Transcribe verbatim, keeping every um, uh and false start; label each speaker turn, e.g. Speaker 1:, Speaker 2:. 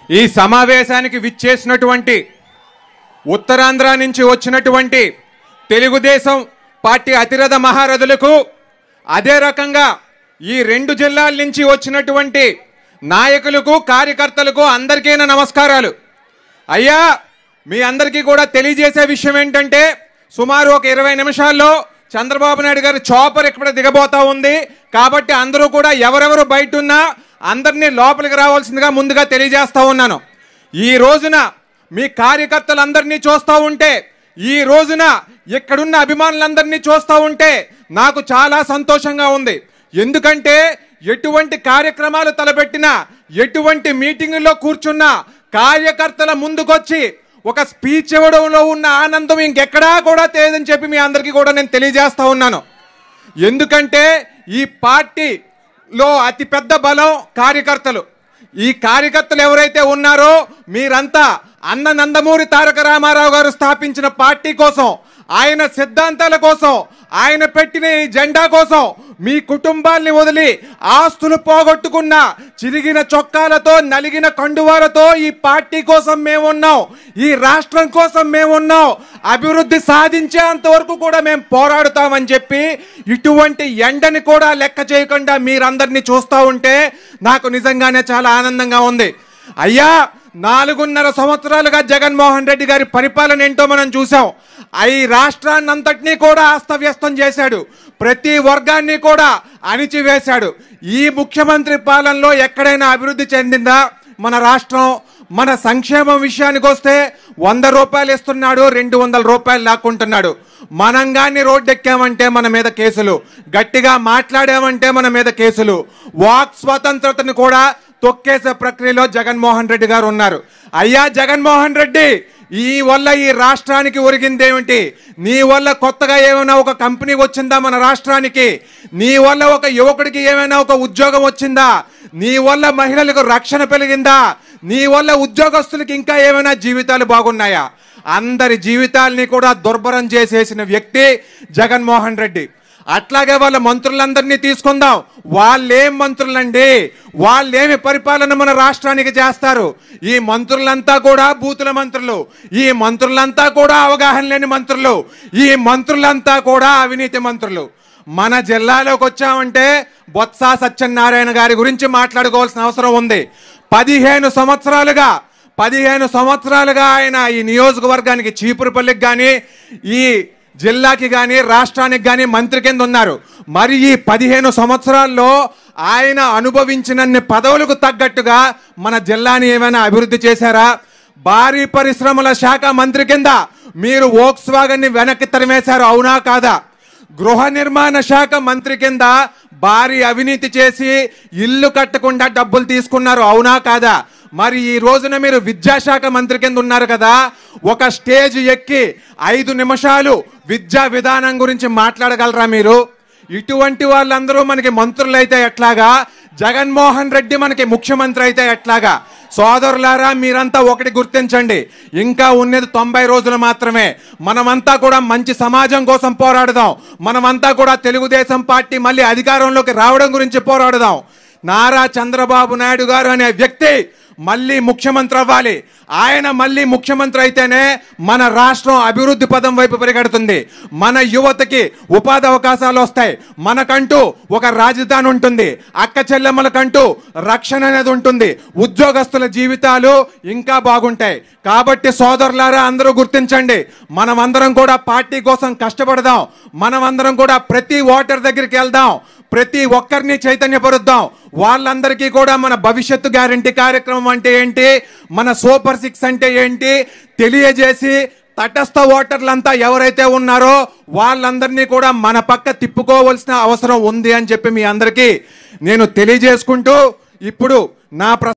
Speaker 1: ఈ సమావేశానికి విచ్చేసినటువంటి ఉత్తరాంధ్ర నుంచి వచ్చినటువంటి తెలుగుదేశం పార్టీ అతిరథ మహారథులకు, అదే రకంగా ఈ రెండు జిల్లాల నుంచి వచ్చినటువంటి నాయకులకు, కార్యకర్తలకు అందరికీ నా నమస్కారాలు. అయ్యా, మీ అందరికీ కూడా తెలియజేసే విషయం ఏంటంటే, సుమారు ఒక ఇరవై నిమిషాల్లో చంద్రబాబు నాయుడు గారి చాపర్ ఇక్కడ దిగబోతా ఉంది. కాబట్టి అందరూ కూడా ఎవరెవరు బయట ఉన్నా అందరినీ లోపలికి రావాల్సిందిగా ముందుగా తెలియజేస్తా ఉన్నాను. ఈ రోజున మీ కార్యకర్తలందరినీ చూస్తూ ఉంటే, ఈ రోజున ఇక్కడున్న అభిమానులందరినీ చూస్తూ ఉంటే నాకు చాలా సంతోషంగా ఉంది. ఎందుకంటే ఎటువంటి కార్యక్రమాలు తలపెట్టినా, ఎటువంటి మీటింగుల్లో కూర్చున్నా కార్యకర్తల ముందుకొచ్చి ఒక స్పీచ్ ఇవ్వడంలో ఉన్న ఆనందం ఇంకెక్కడా కూడా తెలియదని చెప్పి మీ అందరికీ కూడా నేను తెలియజేస్తా ఉన్నాను. ఎందుకంటే ఈ పార్టీలో అతి పెద్ద బలం కార్యకర్తలు. ఈ కార్యకర్తలు ఎవరైతే ఉన్నారో మీరంతా అన్న నందమూరి తారక రామారావు గారు స్థాపించిన పార్టీ కోసం, ఆయన సిద్ధాంతాల కోసం, ఆయన పెట్టిన ఈ జెండా కోసం మీ కుటుంబాల్ని వదిలి ఆస్తులు పోగొట్టుకున్న, చిరిగిన చొక్కాలతో, నలిగిన కండువాలతో ఈ పార్టీ కోసం మేమున్నాం, ఈ రాష్ట్రం కోసం మేమున్నాం, అభివృద్ధి సాధించేంత వరకు కూడా మేము పోరాడుతామని చెప్పి ఇటువంటి ఎండని కూడా లెక్క చేయకుండా మీరందరినీ చూస్తూ ఉంటే నాకు నిజంగానే చాలా ఆనందంగా ఉంది. అయ్యా, నాలుగున్నర సంవత్సరాలుగా జగన్మోహన్ రెడ్డి గారి పరిపాలన ఏంటో మనం చూసాం. ఈ రాష్ట్రాన్ని అంతటినీ కూడా అస్తవ్యస్తం చేశాడు, ప్రతి వర్గాన్ని కూడా అణిచివేశాడు. ఈ ముఖ్యమంత్రి పాలనలో ఎక్కడైనా అభివృద్ధి చెందిందా మన రాష్ట్రం? మన సంక్షేమం విషయానికి వస్తే వంద రూపాయలు ఇస్తున్నాడు, రెండు వందల రూపాయలు లాక్కుంటున్నాడు. మనం కానీ రోడ్డెక్కామంటే మన మీద కేసులు, గట్టిగా మాట్లాడామంటే మన మీద కేసులు. వాక్ స్వతంత్రతను కూడా తొక్కేసే ప్రక్రియలో జగన్మోహన్ రెడ్డి గారు ఉన్నారు. అయ్యా జగన్మోహన్ రెడ్డి, ఈ వల్ల ఈ రాష్ట్రానికి ఒరిగిందేమిటి? నీ వల్ల కొత్తగా ఏమైనా ఒక కంపెనీ వచ్చిందా మన రాష్ట్రానికి? నీ వల్ల ఒక యువకుడికి ఏమైనా ఒక ఉద్యోగం వచ్చిందా? నీ వల్ల మహిళలకు రక్షణ పెరిగిందా? నీ వల్ల ఉద్యోగస్తులకి ఇంకా ఏమైనా జీవితాలు బాగున్నాయా? అందరి జీవితాల్ని కూడా దుర్భరం చేసేసిన వ్యక్తి జగన్మోహన్ రెడ్డి. అట్లాగే వాళ్ళ మంత్రులందరినీ తీసుకుందాం. వాళ్ళేం మంత్రులండి? వాళ్ళేమి పరిపాలన మన రాష్ట్రానికి చేస్తారు? ఈ మంత్రులంతా కూడా బూతుల మంత్రులు, ఈ మంత్రులంతా కూడా అవగాహన లేని మంత్రులు, ఈ మంత్రులంతా కూడా అవినీతి మంత్రులు. మన జిల్లాలోకి వచ్చామంటే బొత్స సత్యనారాయణ గారి గురించి మాట్లాడుకోవాల్సిన అవసరం ఉంది. పదిహేను సంవత్సరాలుగా పదిహేను సంవత్సరాలుగా ఆయన ఈ నియోజకవర్గానికి, చీపురుపల్లికి కానీ, ఈ జిల్లాకి కానీ, రాష్ట్రానికి కానీ మంత్రి కింద ఉన్నారు. మరి ఈ పదిహేను సంవత్సరాల్లో ఆయన అనుభవించినన్ని పదవులకు తగ్గట్టుగా మన జిల్లాని ఏమైనా అభివృద్ధి చేశారా? భారీ పరిశ్రమల శాఖ మంత్రి కింద మీరు వోక్స్ వాగన్ని వెనక్కి తరిమేశారు, అవునా కాదా? గృహ నిర్మాణ శాఖ మంత్రి కింద భారీ అవినీతి చేసి ఇల్లు కట్టకుండా డబ్బులు తీసుకున్నారు, అవునా కాదా? మరి ఈ రోజున మీరు విద్యాశాఖ మంత్రి కింద ఉన్నారు కదా, ఒక స్టేజ్ ఎక్కి ఐదు నిమిషాలు విద్యా విధానం గురించి మాట్లాడగలరా మీరు? ఇటువంటి వాళ్ళందరూ మనకి మంత్రులు అయితే ఎట్లాగా? జగన్మోహన్ రెడ్డి మనకి ముఖ్యమంత్రి అయితే ఎట్లాగా? సోదరులారా, మీరంతా ఒకటి గుర్తించండి, ఇంకా ఉన్నది తొంభై రోజులు మాత్రమే. మనమంతా కూడా మంచి సమాజం కోసం పోరాడదాం. మనమంతా కూడా తెలుగుదేశం పార్టీ మళ్ళీ అధికారంలోకి రావడం గురించి పోరాడదాం. నారా చంద్రబాబు నాయుడు గారు అనే వ్యక్తి మళ్ళీ ముఖ్యమంత్రి అవ్వాలి. ఆయన మళ్ళీ ముఖ్యమంత్రి అయితేనే మన రాష్ట్రం అభివృద్ధి పదం వైపు పరిగెడుతుంది. మన యువతకి ఉపాధి అవకాశాలు వస్తాయి, మనకంటూ ఒక రాజధాని ఉంటుంది, అక్క చెల్లెమ్మలకంటూ రక్షణ అనేది ఉంటుంది, ఉద్యోగస్తుల జీవితాలు ఇంకా బాగుంటాయి. కాబట్టి సోదరులారా, అందరూ గుర్తించండి, మనమందరం కూడా పార్టీ కోసం కష్టపడదాం. మనమందరం కూడా ప్రతి ఓటర్ దగ్గరికి వెళ్దాం, ప్రతి ఒక్కరిని చైతన్యపరుద్దాం. వాళ్ళందరికీ కూడా మన భవిష్యత్తు గ్యారంటీ కార్యక్రమం అంటే ఏంటి, మన సూపర్ సిక్స్ అంటే ఏంటి తెలియజేసి తటస్థ ఓటర్లంతా ఎవరైతే ఉన్నారో వాళ్ళందరినీ కూడా మన పక్క తిప్పుకోవాల్సిన అవసరం ఉంది అని చెప్పి మీ అందరికీ నేను తెలియజేసుకుంటూ ఇప్పుడు నా